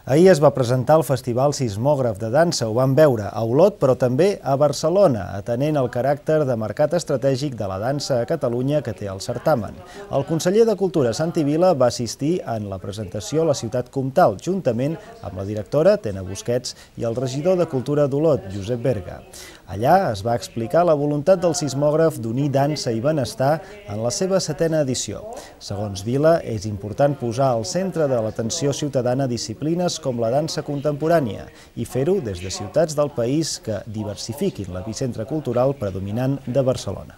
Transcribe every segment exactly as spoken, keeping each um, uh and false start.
Ahir es va presentar el Festival Sismògraf de Dansa. Ho vam veure a Olot, però també a Barcelona, atenent el caràcter de mercat estratègic de la dansa a Catalunya que té el certamen. El conseller de Cultura, Santi Vila, va assistir en la presentació a la ciutat comtal, juntament amb la directora, Tena Busquets, i el regidor de Cultura d'Olot, Josep Berga. Allà es va explicar la voluntat del sismògraf d'unir dansa i benestar en la seva setena edició. Segons Vila, és important posar al centre de l'atenció ciutadana disciplines com la dansa contemporània i fer-ho des de ciutats del país que diversifiquin l'epicentre cultural predominant de Barcelona.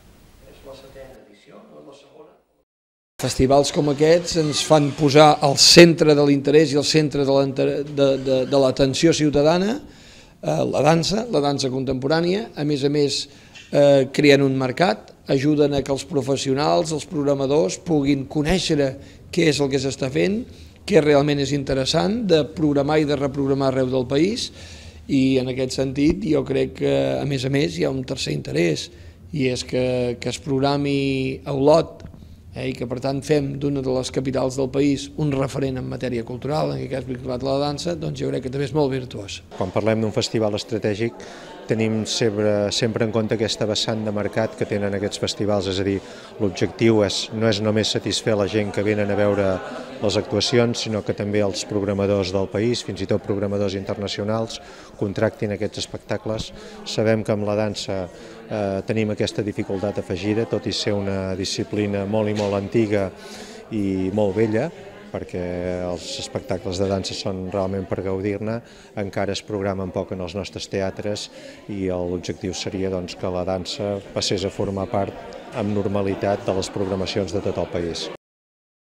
Festivals com aquests ens fan posar al centre de l'interès i al centre de l'atenció ciutadana la dansa, la dansa contemporània. A més a més, creen un mercat, ajuden a que els professionals, els programadors puguin conèixer què és el que s'està fent, què realment és interessant de programar i de reprogramar arreu del país, i en aquest sentit jo crec que a més a més hi ha un tercer interès, i és que, que es programi a Olot, eh, i que per tant fem d'una de les capitals del país un referent en matèria cultural, en aquest cas vinculat a la dansa, doncs jo crec que també és molt virtuós. Quan parlem d'un festival estratègic tenim sempre, sempre en compte aquesta vessant de mercat que tenen aquests festivals, és a dir, l'objectiu és, no és només satisfer la gent que venen a veure les actuacions, sinó que també els programadors del país, fins i tot programadors internacionals, contractin aquests espectacles. Sabem que amb la dansa eh, tenim aquesta dificultat afegida, tot i ser una disciplina molt i molt antiga i molt vella, perquè els espectacles de dansa són realment per gaudir-ne, encara es programen poc en els nostres teatres i l'objectiu seria doncs, que la dansa passés a formar part amb normalitat de les programacions de tot el país.